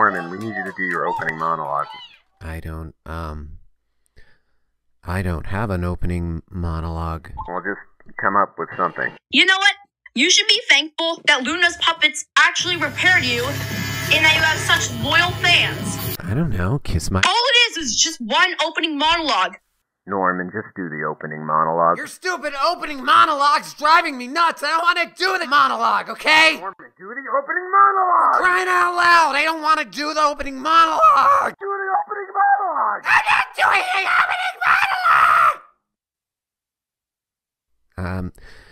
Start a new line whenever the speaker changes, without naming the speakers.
Norman, we need you to do your opening monologue.
I don't have an opening monologue.
Well, just come up with something.
You know what? You should be thankful that Luna's puppets actually repaired you and that you have such loyal fans.
I don't know, kiss my...
All it is just one opening monologue.
Norman, just do the opening monologue.
Your stupid opening monologue's driving me nuts. I don't want to do the monologue, okay?
Norman, do the opening monologue!
Crying out loud, I don't want to do the opening monologue.
Do the opening monologue!
I'm not doing the opening monologue!